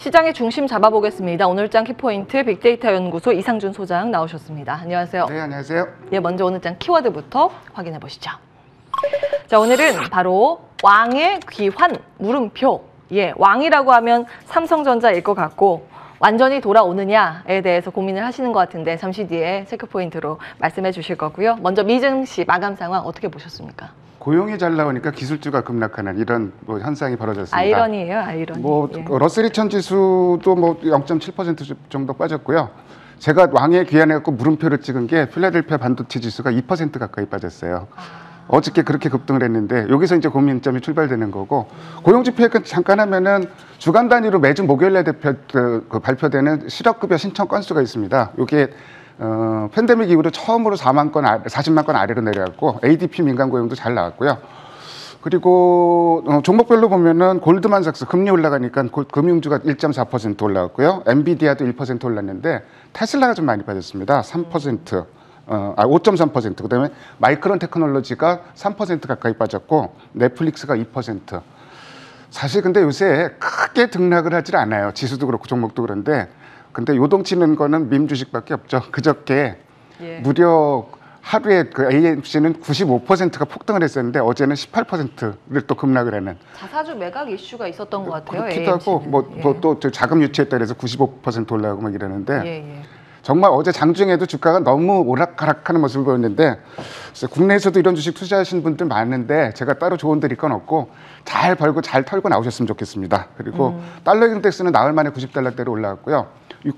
시장의 중심 잡아보겠습니다. 오늘장 키포인트 빅데이터 연구소 이상준 소장 나오셨습니다. 안녕하세요. 네, 안녕하세요. 예, 먼저 오늘장 키워드부터 확인해 보시죠. 자, 오늘은 바로 왕의 귀환 물음표. 예, 왕이라고 하면 삼성전자일 것 같고 완전히 돌아오느냐에 대해서 고민을 하시는 것 같은데 잠시 뒤에 체크포인트로 말씀해 주실 거고요. 먼저 미증시 마감 상황 어떻게 보셨습니까? 고용이 잘 나오니까 기술주가 급락하는 이런 현상이 벌어졌습니다. 아이러니예요, 아이러니. 예. 러셀 2000 지수도 0.7% 정도 빠졌고요. 제가 왕에 귀환해갖고 물음표를 찍은 게 필라델피아 반도체 지수가 2% 가까이 빠졌어요. 어저께 그렇게 급등을 했는데 여기서 이제 고민점이 출발되는 거고, 고용지표 잠깐 하면은 주간 단위로 매주 목요일에 발표되는 실업급여 신청 건수가 있습니다. 이게 팬데믹 이후로 처음으로 40만 건 아래로 내려갔고 ADP 민간 고용도 잘 나왔고요. 그리고 종목별로 보면은 골드만삭스 금리 올라가니까 금융주가 1.4% 올라갔고요. 엔비디아도 1% 올랐는데 테슬라가 좀 많이 빠졌습니다. 3%. 5.3%. 그다음에 마이크론 테크놀로지가 3% 가까이 빠졌고 넷플릭스가 2%. 사실 근데 요새 크게 등락을 하질 않아요. 지수도 그렇고 종목도 그런데. 근데 요동치는 거는 밈 주식밖에 없죠. 그저께 무려 하루에 그 AMC는 95%가 폭등을 했었는데 어제는 18%를 또 급락을 하는. 자사주 매각 이슈가 있었던 것 같아요. 그렇기도 하고 또 자금 유치했다 그래서 95% 올라가고 막 이러는데 정말 어제 장중에도 주가가 너무 오락가락하는 모습을 보였는데 국내에서도 이런 주식 투자하신 분들 많은데 제가 따로 조언 드릴 건 없고 잘 벌고 잘 털고 나오셨으면 좋겠습니다. 그리고 달러 인덱스는 나흘 만에 90달러대로 올라갔고요.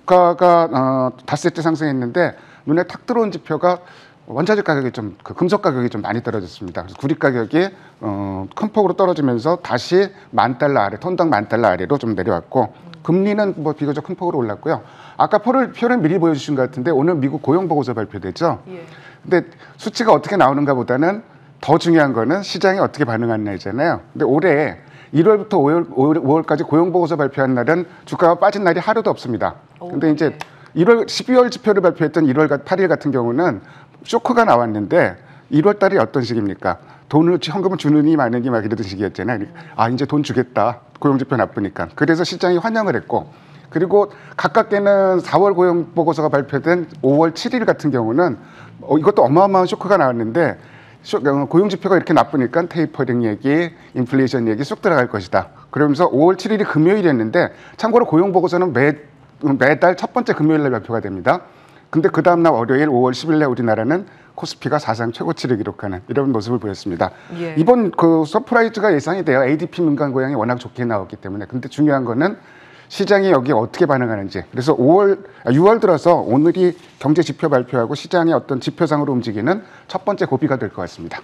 유가가 닷새째 상승했는데 눈에 탁 들어온 지표가 원자재 가격이 금속 가격이 좀 많이 떨어졌습니다. 그래서 구리 가격이 큰 폭으로 떨어지면서 다시 $10,000 아래, 톤당 $10,000 아래로 좀 내려왔고, 금리는 비교적 큰 폭으로 올랐고요. 아까 표를 미리 보여주신 것 같은데 오늘 미국 고용 보고서 발표되죠. 근데 수치가 어떻게 나오는가 보다는 더 중요한 거는 시장이 어떻게 반응하느냐잖아요. 근데 올해 1월부터 5월까지 고용 보고서 발표한 날은 주가가 빠진 날이 하루도 없습니다. 근데 이제 12월 지표를 발표했던 1월 8일 같은 경우는 쇼크가 나왔는데 1월 달이 어떤 시기입니까? 현금을 주느니 마느니 막 이러던 시기였잖아요. 이제 돈 주겠다. 고용지표 나쁘니까. 그래서 시장이 환영을 했고, 그리고 가깝게는 4월 고용 보고서가 발표된 5월 7일 같은 경우는 이것도 어마어마한 쇼크가 나왔는데 고용지표가 이렇게 나쁘니까 테이퍼링 얘기, 인플레이션 얘기 쑥 들어갈 것이다. 그러면서 5월 7일이 금요일이었는데 참고로 고용 보고서는 매달 첫 번째 금요일 날 발표가 됩니다. 근데 그 다음날 월요일 5월 10일 날 우리나라는 코스피가 사상 최고치를 기록하는 이런 모습을 보였습니다. 이번 서프라이즈가 예상이 돼요. ADP 민간 고용이 워낙 좋게 나왔기 때문에. 근데 중요한 거는 시장이 여기에 어떻게 반응하는지. 그래서 6월 들어서 오늘이 경제 지표 발표하고 시장의 어떤 지표상으로 움직이는 첫 번째 고비가 될 것 같습니다.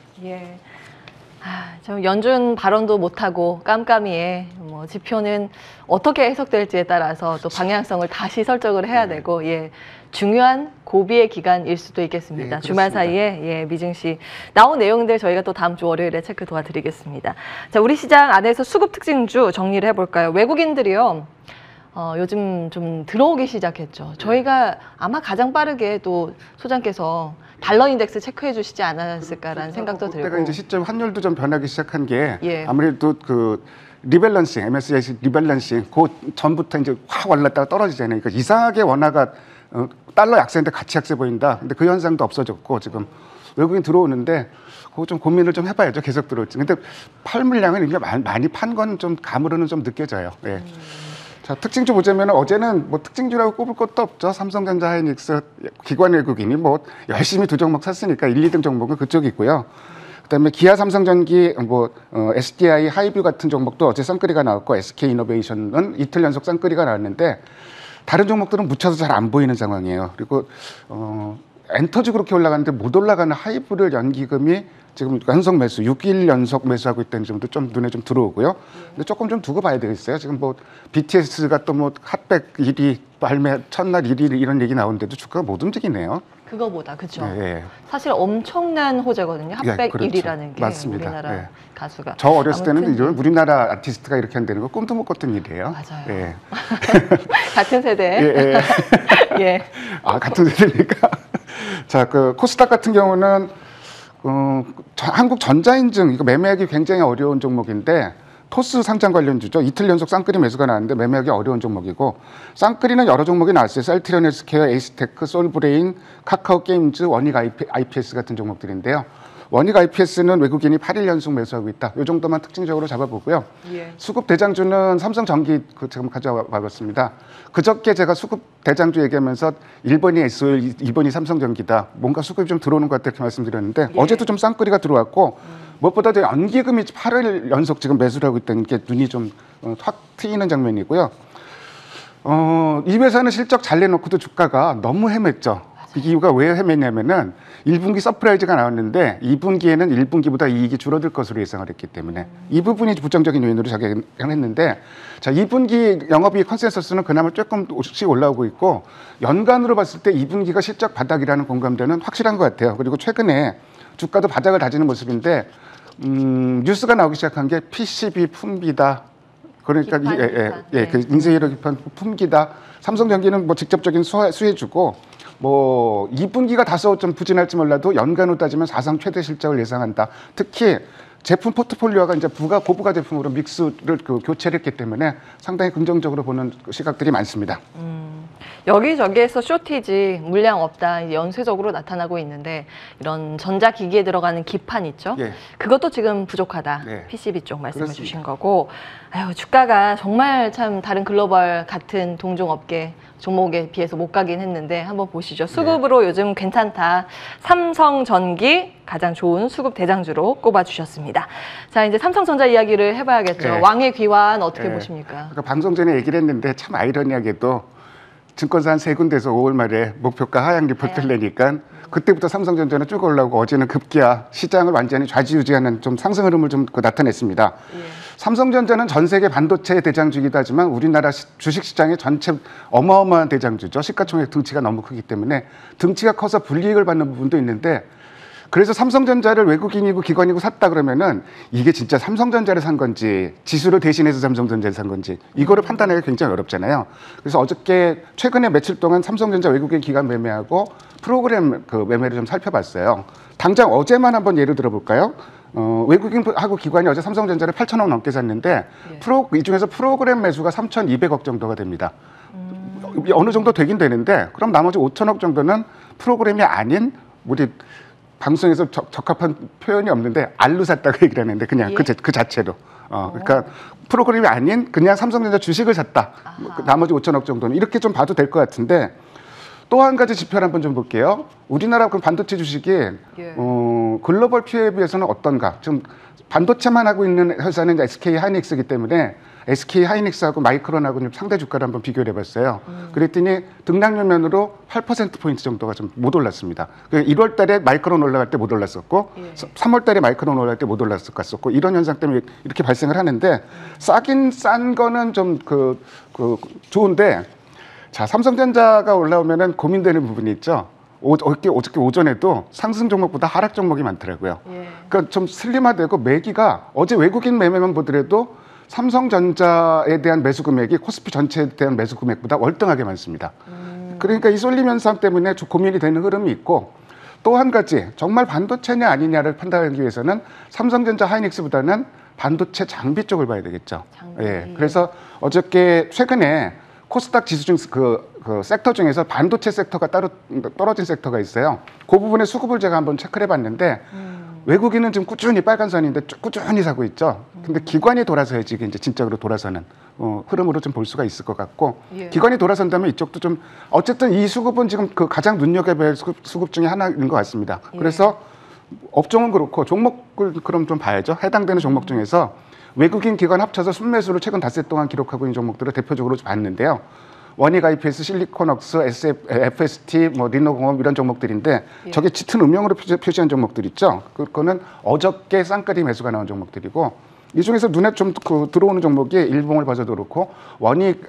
좀 연준 발언도 못하고 깜깜이에 지표는 어떻게 해석될지에 따라서 또 방향성을 다시 설정을 해야 되고 중요한 고비의 기간일 수도 있겠습니다. 주말 사이에 미증시 나온 내용들 저희가 또 다음 주 월요일에 체크 도와드리겠습니다. 자, 우리 시장 안에서 수급 특징주 정리를 해볼까요? 외국인들이요. 요즘 좀 들어오기 시작했죠. 저희가 아마 가장 빠르게 또 소장께서 달러 인덱스 체크해 주시지 않았을까라는 생각도 들고. 그때가 이제 시점 환율도 좀 변하기 시작한 게 아무래도 리밸런싱, MSCI 리밸런싱 그 전부터 이제 확 올랐다가 떨어지잖아요. 그러니까 이상하게 원화가 달러 약세인데 같이 약세 보인다. 근데 그 현상도 없어졌고 지금 외국인 들어오는데 그거 좀 고민을 좀 해봐야죠. 계속 들어올지. 근데 팔 물량은 이미 많이 판 건 좀 감으로는 좀 느껴져요. 자, 특징주 보자면 어제는 특징주라고 꼽을 것도 없죠. 삼성전자, 하이닉스, 기관 외국인이 열심히 두 종목 샀으니까 1, 2등 종목은 그쪽이 있고요. 그다음에 기아, 삼성전기, SDI, 하이뷰 같은 종목도 어제 쌍끌이가 나왔고 SK이노베이션은 이틀 연속 쌍끌이가 나왔는데 다른 종목들은 묻혀서 잘 안 보이는 상황이에요. 그리고 엔터지 그렇게 올라가는데 못 올라가는 하이브를 연기금이 지금 연속 매수, 6일 연속 매수하고 있다는 점도 좀 눈에 좀 들어오고요. 근데 조금 좀 두고 봐야 되겠어요. 지금 BTS가 또 핫백 1위 발매 첫날 1위 이런 얘기 나오는데도 주가가 못 움직이네요. 그거보다 그렇죠. 사실 엄청난 호재거든요. 핫백 1위라는 게 맞습니다. 우리나라 가수가. 저 어렸을 때는 이런 우리나라 아티스트가 이렇게 한다는 거 꿈도 못 꿨던 일이에요. 맞아요. 같은 세대. 같은 세대니까. 자, 코스닥 같은 경우는 한국 전자인증 이거 매매하기 굉장히 어려운 종목인데 토스 상장 관련주죠. 이틀 연속 쌍끌이 매수가 나왔는데 매매하기 어려운 종목이고 쌍끌이는 여러 종목이 나왔어요. 셀트리온 헬스케어, 에이스테크, 솔브레인, 카카오 게임즈, 원익 IPS 같은 종목들인데요. 원익 IPS는 외국인이 8일 연속 매수하고 있다. 이 정도만 특징적으로 잡아보고요. 예. 수급 대장주는 삼성전기 지금 가져와봤습니다. 그저께 제가 수급 대장주 얘기하면서 1번이 SOL, 2번이 삼성전기다. 뭔가 수급이 좀 들어오는 것 같다 이렇게 말씀드렸는데 예. 어제도 좀 쌍끌이가 들어왔고 무엇보다도 연기금이 8일 연속 지금 매수를 하고 있다는 게 눈이 좀 확 트이는 장면이고요. 이 회사는 실적 잘 내놓고도 주가가 너무 헤맸죠. 이유가 왜 헤맸냐면은 1분기 서프라이즈가 나왔는데 2분기에는 1분기보다 이익이 줄어들 것으로 예상을 했기 때문에 이 부분이 부정적인 요인으로 작용했는데 자 2분기 영업이익 컨센서스는 그나마 조금씩 올라오고 있고 연간으로 봤을 때 2분기가 실적 바닥이라는 공감대는 확실한 것 같아요. 그리고 최근에 주가도 바닥을 다지는 모습인데 뉴스가 나오기 시작한 게 PCB 품비다. 그러니까 그 인쇄이력 기판 품기다. 삼성전기는 뭐 직접적인 수혜주고 뭐 2분기가 다소 좀 부진할지 몰라도 연간으로 따지면 사상 최대 실적을 예상한다. 특히 제품 포트폴리오가 이제 고부가 제품으로 믹스를 교체를 했기 때문에 상당히 긍정적으로 보는 시각들이 많습니다. 여기저기에서 쇼티지, 물량 없다 연쇄적으로 나타나고 있는데 이런 전자기기에 들어가는 기판 있죠? 예. 그것도 지금 부족하다. 네. PCB 쪽 말씀해 그렇습니다. 주신 거고 아유, 주가가 정말 참 다른 글로벌 같은 동종업계 종목에 비해서 못 가긴 했는데 한번 보시죠. 수급으로 요즘 괜찮다. 삼성전기 가장 좋은 수급 대장주로 꼽아주셨습니다. 자, 이제 삼성전자 이야기를 해봐야겠죠. 네. 왕의 귀환 어떻게 네. 보십니까? 그러니까 방송 전에 얘기를 했는데 참 아이러니하게도 증권사 한 3군데서 5월 말에 목표가 하향 리포트를 내니까 그때부터 삼성전자는 쭉 올라오고 어제는 급기야 시장을 완전히 좌지우지하는 좀 상승 흐름을 좀 나타냈습니다. 예. 삼성전자는 전 세계 반도체 대장주이기도 하지만 우리나라 주식시장의 전체 어마어마한 대장주죠. 시가총액 등치가 너무 크기 때문에 등치가 커서 불이익을 받는 부분도 있는데 그래서 삼성전자를 외국인이고 기관이고 샀다 그러면은 이게 진짜 삼성전자를 산 건지 지수를 대신해서 삼성전자를 산 건지 이거를 판단하기가 굉장히 어렵잖아요. 그래서 어저께 최근에 며칠 동안 삼성전자 외국인 기관 매매하고 프로그램 매매를 좀 살펴봤어요. 당장 어제만 한번 예를 들어볼까요? 외국인하고 기관이 어제 삼성전자를 8,000억 넘게 샀는데 이 중에서 프로그램 매수가 3,200억 정도가 됩니다. 어느 정도 되긴 되는데 그럼 나머지 5,000억 정도는 프로그램이 아닌 우리 방송에서 적합한 표현이 없는데 알로 샀다고 얘기를 하는데 그냥 그 자체로 그러니까 프로그램이 아닌 그냥 삼성전자 주식을 샀다. 나머지 5,000억 정도는 이렇게 좀 봐도 될 것 같은데 또 한 가지 지표를 한번 좀 볼게요. 우리나라 반도체 주식이 글로벌 피해에 비해서는 어떤가? 지금 반도체만 하고 있는 회사는 SK 하이닉스이기 때문에 SK 하이닉스하고 마이크론하고 좀 상대 주가를 한번 비교를 해봤어요. 그랬더니 등락면으로 8%포인트 정도가 좀 못 올랐습니다. 1월 달에 마이크론 올라갈 때 못 올랐었고 3월 달에 마이크론 올라갈 때 못 올랐었고 이런 현상 때문에 이렇게 발생을 하는데 싸긴 싼 거는 좀 좋은데 자, 삼성전자가 올라오면은 고민되는 부분이 있죠. 어저께 오전에도 상승 종목보다 하락 종목이 많더라고요. 그러니까 좀 슬림화되고 매기가 어제 외국인 매매만 보더라도 삼성전자에 대한 매수 금액이 코스피 전체에 대한 매수 금액보다 월등하게 많습니다. 그러니까 이 쏠림 현상 때문에 좀 고민이 되는 흐름이 있고 또 한 가지 정말 반도체냐 아니냐를 판단하기 위해서는 삼성전자 하이닉스보다는 반도체 장비 쪽을 봐야 되겠죠. 예. 그래서 어저께 최근에 코스닥 지수 중 그 섹터 중에서 반도체 섹터가 따로 떨어진 섹터가 있어요. 그 부분의 수급을 제가 한번 체크를 해봤는데 외국인은 지금 꾸준히 빨간 선인데 꾸준히 사고 있죠. 근데 기관이 돌아서야지 이게 이제 진짜로 돌아서는 흐름으로 좀 볼 수가 있을 것 같고 기관이 돌아선다면 이쪽도 좀 어쨌든 이 수급은 지금 그 가장 눈여겨볼 수급 중에 하나인 것 같습니다. 그래서 업종은 그렇고 종목을 그럼 좀 봐야죠. 해당되는 종목 중에서 외국인 기관 합쳐서 순매수를 최근 닷새 동안 기록하고 있는 종목들을 대표적으로 봤는데요. 원익 IPS, 실리콘웍스, FST, 리노공업 이런 종목들인데 저게 짙은 음영으로 표시한 종목들 있죠. 그거는 어저께 쌍끌이 매수가 나온 종목들이고 이 중에서 눈에 좀 들어오는 종목이 일봉을 봐서도 그렇고 원익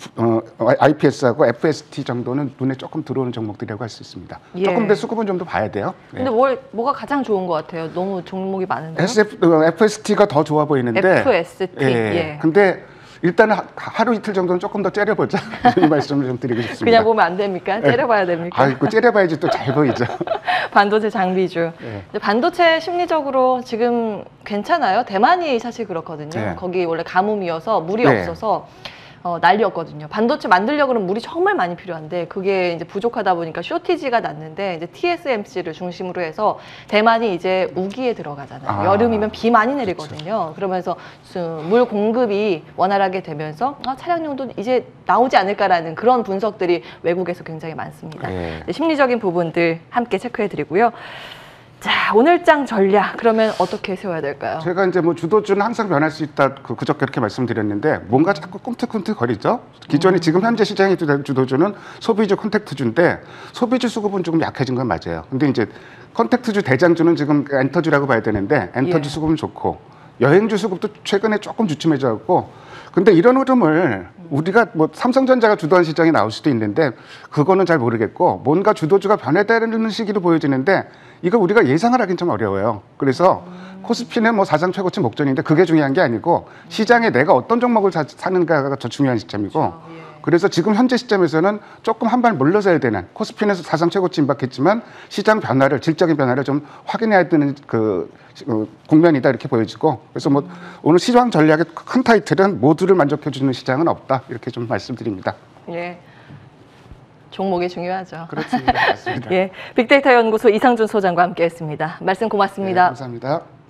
IPS하고 FST 정도는 눈에 조금 들어오는 종목들이라고 할 수 있습니다. 조금 더 수급은 좀 더 봐야 돼요. 근데 뭐가 가장 좋은 것 같아요? 너무 종목이 많은데. FST가 더 좋아 보이는데. FST. 근데 일단은 하루 이틀 정도는 조금 더 째려보자. 이 말씀을 좀 드리고 싶습니다. 그냥 보면 안 됩니까? 째려봐야 됩니까? 아이고, 째려봐야지 또 잘 보이죠. 반도체 장비주. 네. 반도체 심리적으로 지금 괜찮아요. 대만이 사실 그렇거든요. 네. 거기 원래 가뭄이어서 물이 네. 없어서 난리였거든요. 반도체 만들려고는 물이 정말 많이 필요한데 그게 이제 부족하다 보니까 쇼티지가 났는데 이제 TSMC를 중심으로 해서 대만이 이제 우기에 들어가잖아요. 여름이면 비 많이 내리거든요. 그러면서 물 공급이 원활하게 되면서 차량용도 이제 나오지 않을까라는 그런 분석들이 외국에서 굉장히 많습니다. 네. 심리적인 부분들 함께 체크해드리고요. 자, 오늘장 전략 그러면 어떻게 세워야 될까요? 제가 이제 뭐 주도주는 항상 변할 수 있다 그저께 그렇게 말씀드렸는데 뭔가 자꾸 꿈틀꿈틀 거리죠. 기존에 지금 현재 시장에 주도주는 소비주 컨택트주인데 소비주 수급은 조금 약해진 건 맞아요. 근데 이제 컨택트주 대장주는 지금 엔터주라고 봐야 되는데 엔터주 수급은 좋고 여행주 수급도 최근에 조금 주춤해져갖고 근데 이런 흐름을 우리가 뭐 삼성전자가 주도한 시장에 나올 수도 있는데 그거는 잘 모르겠고 뭔가 주도주가 변해되는 시기로 보여지는데 이거 우리가 예상을 하긴 좀 어려워요. 그래서 코스피는 뭐 사상 최고치 목전인데 그게 중요한 게 아니고 시장에 내가 어떤 종목을 사는가가 더 중요한 시점이고 그래서 지금 현재 시점에서는 조금 한 발 물러서야 되는 코스피는 사상 최고치 임박했지만 시장 변화를 질적인 변화를 좀 확인해야 되는 국면이다 이렇게 보여지고 그래서 뭐 오늘 시장 전략의 큰 타이틀은 모두를 만족해주는 시장은 없다 이렇게 좀 말씀드립니다. 예. 종목이 중요하죠. 그렇습니다. 맞습니다. 예, 빅데이터 연구소 이상준 소장과 함께했습니다. 말씀 고맙습니다. 네, 감사합니다.